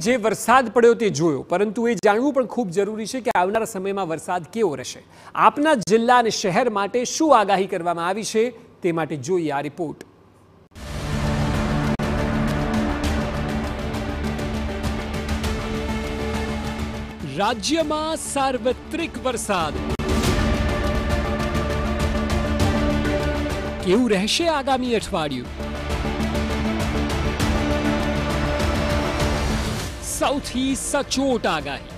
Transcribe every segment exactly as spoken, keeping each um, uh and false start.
જે વરસાદ પડ્યો તે જોયો, પરંતુ એ જાણવું પણ ખૂબ જરૂરી છે કે આવનારા સમયમાં વરસાદ કેવો રહેશે. આપના જિલ્લા અને શહેર માટે શું આગાહી કરવામાં આવી છે તે માટે જોઈએ આ રિપોર્ટ. રાજ્યમાં સાર્વત્રિક વરસાદ. કેવું રહેશે આગામી અઠવાડિયું? સૌથી સચોટ આગાહી.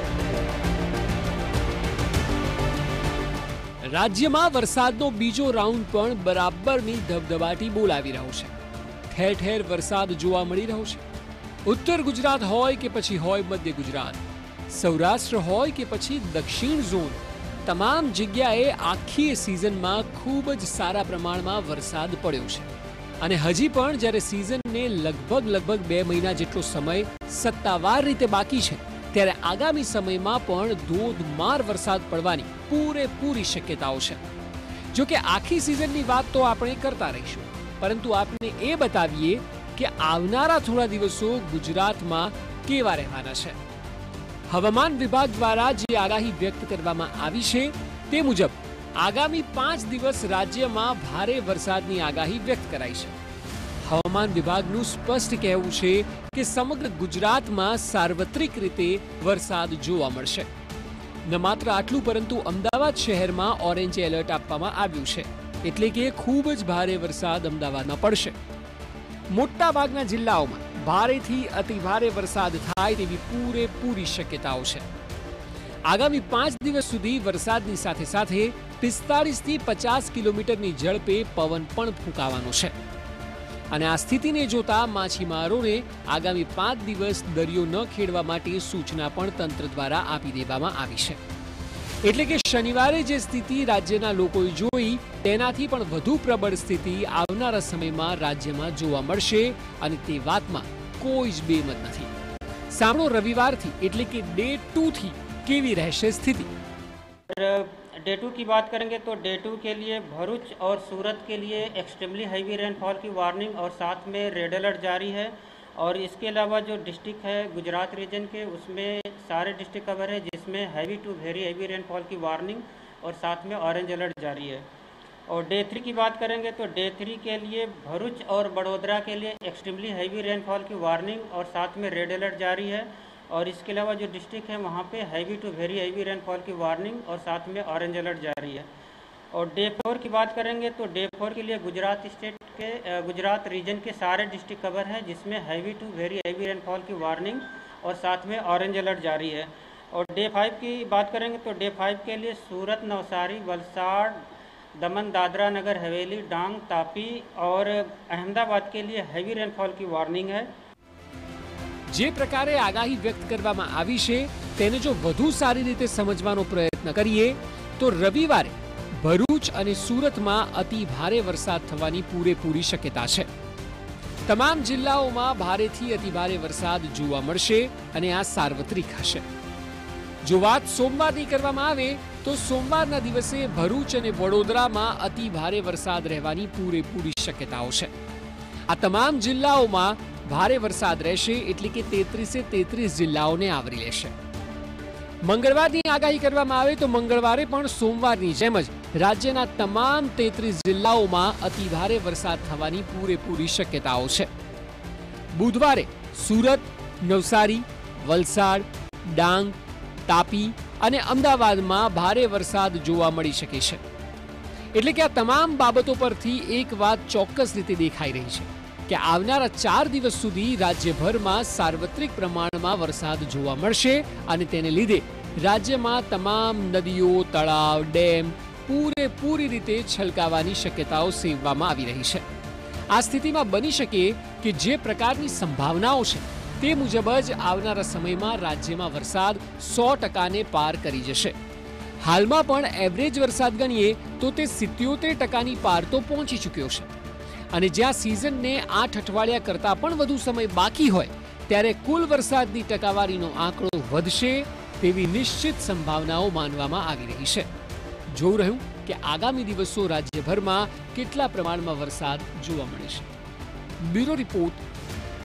રાજ્યમાં વરસાદનો બીજો રાઉન્ડ પણ બરાબરની ધબધબાટી બોલાવી રહ્યો છે. ઠેર ઠેર વરસાદ જોવા મળી રહ્યો છે. ઉત્તર ગુજરાત હોય કે પછી હોય મધ્ય ગુજરાત, સૌરાષ્ટ્ર હોય કે પછી દક્ષિણ ઝોન, તમામ જગ્યાએ આખી સિઝનમાં ખૂબ જ સારા પ્રમાણમાં વરસાદ પડ્યો છે. અને હજી પણ જ્યારે સિઝનને લગભગ લગભગ બે મહિના જેટલો સમય સત્તાવાર રીતે બાકી છે, ત્યારે આગામી સમયમાં પણ ધોધમાર વરસાદ પડવાની પૂરેપૂરી શક્યતાઓ છે. જો કે આખી સિઝનની વાત તો આપણે કરતા રહીશું, પરંતુ આપને એ બતાવીએ કે આવનારા થોડા દિવસો ગુજરાતમાં કેવા રહેવાના છે. હવામાન વિભાગ દ્વારા જે આગાહી વ્યક્ત કરવામાં આવી છે તે મુજબ આગામી પાંચ દિવસ રાજ્યમાં ભારે વરસાદની આગાહી વ્યક્ત કરાઈ છે. હવામાન વિભાગનું સ્પષ્ટ કહેવું છે કે સમગ્ર ગુજરાતમાં સાર્વત્રિક રીતે વરસાદ જોવા મળશે. ન માત્ર આટલું, પરંતુ અમદાવાદ શહેરમાં ઓરેન્જ એલર્ટ આપવામાં આવ્યું છે, એટલે કે ખૂબ જ ભારે વરસાદ અમદાવાદમાં પડશે. મોટા ભાગના જિલ્લાઓમાં ભારેથી અતિભારે વરસાદ થાય તેવી પૂરેપૂરી શક્યતાઓ છે. આગામી પાંચ દિવસ સુધી વરસાદની સાથે સાથે પિસ્તાળીસ થી પચાસ કિલોમીટરની ઝડપે પવન પણ ફૂંકાવાનો છે. અને આ સ્થિતિને જોતા માછીમારોને આગામી પાંચ દિવસ દરિયો ન ખેડવા માટે સૂચના પણ તંત્ર દ્વારા આપી દેવામાં આવી છે. એટલે કે શનિવારે જે સ્થિતિ રાજ્યના લોકોએ જોઈ તેનાથી પણ વધુ પ્રબળ સ્થિતિ આવનારા સમયમાં રાજ્યમાં જોવા મળશે, અને તે વાતમાં કોઈ જ બેમત નથી. સાંભળો રવિવારથી એટલે કે ડે ટુ થી કેવી રહેશે स्थिति. डे टू की बात करेंगे तो डे टू के लिए भरूच और सूरत के लिए एक्सट्रीमली हैवी रेनफॉल की वार्निंग और साथ में रेड अलर्ट जारी है. और इसके अलावा जो डिस्ट्रिक्ट है गुजरात रीजन के, उसमें सारे डिस्ट्रिक्ट कवर है जिसमें heavy to very heavy rainfall की वार्निंग और साथ में ऑरेंज अलर्ट जारी है. और डे थ्री की बात करेंगे तो डे थ्री के लिए भरूच और बड़ोदरा के लिए एक्सट्रीमली हैवी रेनफॉल की वार्निंग और साथ में रेड अलर्ट जारी है. और इसके अलावा जो डिस्ट्रिक्ट है वहाँ पे heavy to very heavy rainfall की वार्निंग और साथ में ऑरेंज अलर्ट जारी है. और डे फोर की बात करेंगे तो डे फोर के लिए गुजरात स्टेट के गुजरात रीजन के सारे डिस्ट्रिक्ट कवर है जिसमें heavy to very heavy rainfall की वार्निंग और साथ में ऑरेंज अलर्ट जारी है. और डे फाइव की बात करेंगे तो डे फाइव के लिए सूरत, नवसारी, वलसाड़, दमन, दादरा नगर हवेली, डांग, तापी और अहमदाबाद के लिए हैवी रेनफॉल की वार्निंग है. જે પ્રકારે આગાહી વ્યક્ત કરવામાં આવી છે તેને જો વધુ સારી રીતે સમજવાનો પ્રયત્ન કરીએ તો રવિવારે ભરૂચ અને સુરતમાં અતિ ભારે વરસાદ થવાની પૂરેપૂરી શક્યતા છે. તમામ જિલ્લાઓમાં ભારેથી અતિ ભારે વરસાદ જોવા મળશે અને આ સાર્વત્રિક હશે. જો વાત સોમવારની કરવામાં આવે તો સોમવારના દિવસે ભરૂચ અને વડોદરામાં અતિ ભારે વરસાદ રહેવાની પૂરેપૂરી શક્યતાઓ છે. આ તમામ જિલ્લાઓમાં ભારે વરસાદ રહેશે, એટલે કે તેત્રીસે તેત્રીસ જિલ્લાઓને આવરી લેશે. મંગળવારની આગાહી કરવામાં આવે તો મંગળવારે પણ સોમવારની જેમ જ રાજ્યના તમામ તેત્રીસ જિલ્લાઓમાં અતિ ભારે વરસાદ થવાની પૂરેપૂરી શક્યતાઓ છે. બુધવારે સુરત, નવસારી, વલસાડ, ડાંગ, તાપી અને અમદાવાદમાં ભારે વરસાદ જોવા મળી શકે છે. એટલે કે આ તમામ બાબતો પરથી એક વાત ચોક્કસ રીતે દેખાઈ રહી છે કે આવનારા ચાર દિવસ સુધી રાજ્યભરમાં સાર્વત્રિક પ્રમાણમાં વરસાદ જોવા મળશે, અને તેને લીધે રાજ્યમાં તમામ નદીઓ, તળાવ, ડેમ પૂરેપૂરી રીતે છલકાવાની શક્યતાઓ સેવવામાં આવી રહી છે. આ સ્થિતિમાં બની શકે કે જે પ્રકારની સંભાવનાઓ છે તે મુજબ જ આવનારા સમયમાં રાજ્યમાં વરસાદ સો ટકાને પાર કરી જશે. હાલમાં પણ એવરેજ વરસાદ ગણીએ તો તે સિત્યોતેર ટકાની પાર તો પહોંચી ચૂક્યો છે. અને જ્યાં સિઝનને આઠ અઠવાડિયા કરતાં પણ વધુ સમય બાકી હોય ત્યારે કુલ વરસાદની ટકાવારીનો આંકડો વધશે તેવી નિશ્ચિત સંભાવનાઓ માનવામાં આવી રહી છે. જોવું રહ્યું કે આગામી દિવસો રાજ્યભરમાં કેટલા પ્રમાણમાં વરસાદ જોવા મળે છે. Bureau report,